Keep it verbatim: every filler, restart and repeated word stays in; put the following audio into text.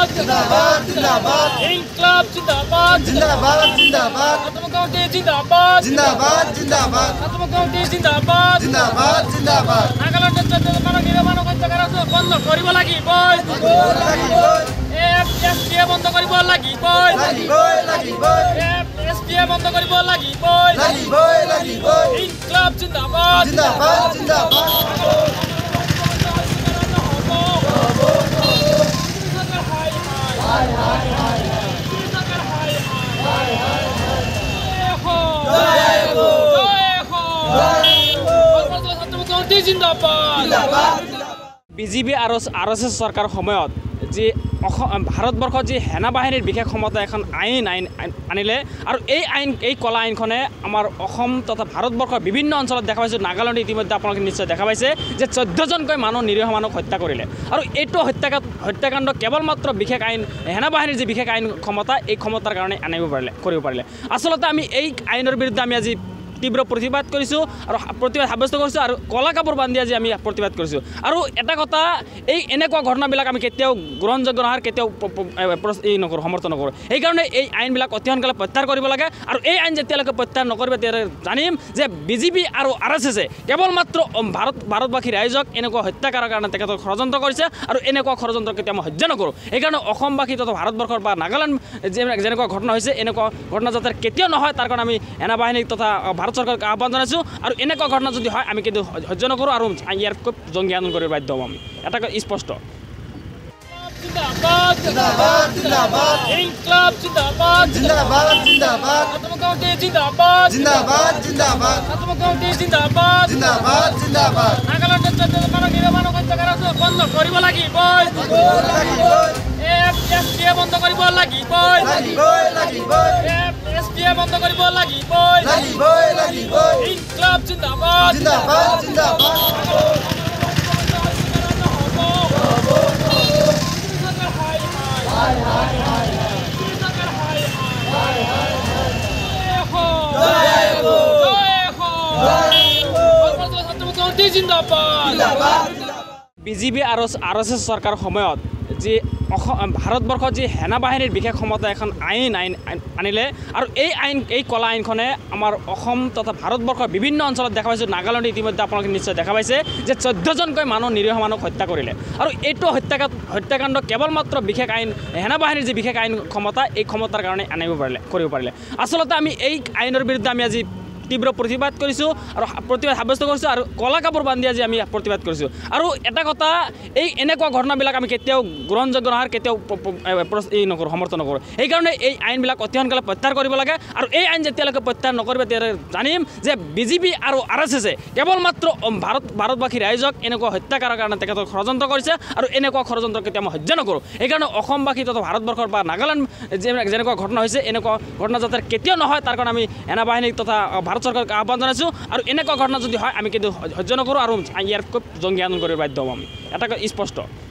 जिंदाबाद जिंदाबाद जिंदाबाद इंकलाब जिंदाबाद जिंदाबाद जिंदाबाद आत्मगौती जिंदाबाद जिंदाबाद जिंदाबाद आत्मगौती जिंदाबाद जिंदाबाद जिंदाबाद नागालैंड चौधरी मानव निर्माण हत्याकांड बंद करिब লাগিবই লাগিবই এফএসপিএ বন্ধ করিব লাগিবই লাগিবই লাগিবই এফএসপিএ বন্ধ করিব লাগিবই লাগিবই লাগিবই ইনকলাব জিন্দাবাদ জিন্দাবাদ জিন্দাবাদ হাই হাই হাই সরকার হাই হাই হাই দেখো দেখো দেখো দেখো ছাত্রমুক্তি জিন্দাবাদ জিন্দাবাদ বিজেপি আর আরএসএস সরকার সময়ত যে ভাৰতবৰ্ষত যি সেনা বাহিনীৰ বিশেষ ক্ষমতা এখন আইন আইন আনিলে আৰু এই আইন এই কলা আইনখনে আমাৰ অসম তথা ভাৰতবৰ্ষৰ বিভিন্ন অঞ্চলত দেখা পাইছোঁ। নাগালেণ্ডত ইতিমধ্যে আপোনালোকে নিশ্চয় দেখা পাইছে যে চৈধ্যজনকৈ মানুহ নিৰীহ মানুহক হত্যা কৰিলে আৰু এইটো হত্যাকাণ্ড হত্যাকাণ্ড কেৱল মাত্ৰ বিশেষ আইন সেনা বাহিনীৰ যি বিশেষ আইন ক্ষমতা এই ক্ষমতাৰ কাৰণে আনিব পাৰিলে কৰিব পাৰিলে। আচলতে আমি এই আইনৰ বিৰুদ্ধে আমি আজি তীব্ৰ প্ৰতিবাদ কৰিছোঁ আৰু প্ৰতিবাদ সাব্যস্ত কৰিছোঁ আৰু কলা কাপোৰ বান্ধি আজি আমি প্ৰতিবাদ কৰিছোঁ। আৰু এটা কথা, এই এনেকুৱা ঘটনাবিলাক আমি কেতিয়াও গ্ৰহণযোগ্য নহয়, কেতিয়াও এই নকৰোঁ, সমৰ্থন নকৰোঁ। সেইকাৰণে এই আইনবিলাক অতি সোনকালে প্ৰত্যাহাৰ কৰিব লাগে আৰু এই আইন যেতিয়ালৈকে প্ৰত্যাহাৰ নকৰিব তেতিয়ালৈকে জানিম যে বিজেপি আৰু আৰ এছ এছে কেৱল মাত্ৰ ভাৰত ভাৰতবাসী ৰাইজক এনেকুৱা হত্যা কৰাৰ কাৰণে তেখেতক ষড়যন্ত্ৰ কৰিছে আৰু এনেকুৱা ষড়যন্ত্ৰ কেতিয়া মই সহ্য নকৰোঁ। সেইকাৰণে অসমবাসী তথা ভাৰতবৰ্ষৰ বা নাগালেণ্ড যেনেকুৱা ঘটনা হৈছে এনেকুৱা ঘটনা যাতে কেতিয়াও নহয় তাৰ কাৰণে আমি সেনা বাহিনী তথা ভাৰত চৰকাৰক আহ্বান জনাইছোঁ আৰু এনেকুৱা ঘটনা যদি হয় আমি কিন্তু সহ্য নকৰোঁ আৰু ইয়াৰ খুব জংগী আন্দোলন কৰিব বাধ্য হ'ম। আমি এটা স্পষ্ট জিন্দাবাদ জিন্দাবাদ জিন্দাবাদ ইনকলাব জিন্দাবাদ জিন্দাবাদ জিন্দাবাদ আত্মগৌতি জিন্দাবাদ জিন্দাবাদ জিন্দাবাদ আত্মগৌতি জিন্দাবাদ জিন্দাবাদ জিন্দাবাদ নাগালেণ্ডত চৌধৰী মানৱ নিৰ্মাণ হত্যাকাণ্ড বন্ধ কৰিব লাগিবই লাগিবই এফএসপিএ বন্ধ কৰিব লাগিবই লাগিবই লাগিবই এফএসপিএ বন্ধ কৰিব লাগিবই লাগিবই লাগিবই ইনকলাব জিন্দাবাদ জিন্দাবাদ জিন্দাবাদ হাই হাই হাই সরকার হাই হাই হাই দেখো দেখো দেখো ছাত্রমুক্তি জিন্দাবাদ জিন্দাবাদ বিজেপি আৰু আৰএছএছ চৰকাৰ সময়ত যি ভাৰতবৰ্ষত যি সেনা বাহিনীৰ বিশেষ ক্ষমতা এখন আইন আইন আনিলে আৰু এই আইন এই কলা আইনখনে আমাৰ অসম তথা ভাৰতবৰ্ষৰ বিভিন্ন অঞ্চলত দেখা পাইছোঁ। নাগালেণ্ডত ইতিমধ্যে আপোনালোকে নিশ্চয় দেখা পাইছে যে চৈধ্যজনকৈ মানুহ নিৰীহ মানুহক হত্যা কৰিলে আৰু এইটো হত্যাকাণ্ড হত্যাকাণ্ড কেৱল মাত্ৰ বিশেষ আইন সেনা বাহিনীৰ যি বিশেষ আইন ক্ষমতা এই ক্ষমতাৰ কাৰণে আনিব পাৰিলে কৰিব পাৰিলে। আচলতে আমি এই আইনৰ বিৰুদ্ধে আমি আজি তীব্ৰ প্ৰতিবাদ কৰিছোঁ আৰু প্ৰতিবাদ সাব্যস্ত কৰিছোঁ আৰু কলা কাপোৰ বান্ধি আজি আমি প্ৰতিবাদ কৰিছোঁ। আৰু এটা কথা, এই এনেকুৱা ঘটনাবিলাক আমি কেতিয়াও গ্ৰহণযোগ্য নহয়, কেতিয়াও এই নকৰোঁ, সমৰ্থন নকৰোঁ। সেইকাৰণে এই আইনবিলাক অতি সোনকালে প্ৰত্যাহাৰ কৰিব লাগে আৰু এই আইন যেতিয়ালৈকে প্ৰত্যাহাৰ নকৰিব তেতিয়ালৈকে জানিম যে বিজেপি আৰু আৰ এছ এছে কেৱল মাত্ৰ ভাৰত ভাৰতবাসী ৰাইজক এনেকুৱা হত্যা কৰাৰ কাৰণে তেখেতক ষড়যন্ত্ৰ কৰিছে আৰু এনেকুৱা ষড়যন্ত্ৰ কেতিয়া মই সহ্য নকৰোঁ। সেইকাৰণে অসমবাসী তথা ভাৰতবৰ্ষৰ বা নাগালেণ্ড যেনেকুৱা ঘটনা হৈছে এনেকুৱা ঘটনা যাতে কেতিয়াও নহয় তাৰ কাৰণে আমি সেনা বাহিনী তথা ভাৰত চৰকাৰক আহ্বান জনাইছোঁ আৰু এনেকুৱা ঘটনা যদি হয় আমি কিন্তু সহ্য নকৰোঁ আৰু ইয়াৰ খুব জংগী আন্দোলন কৰিব বাধ্য হ'ম। আমি এটা স্পষ্ট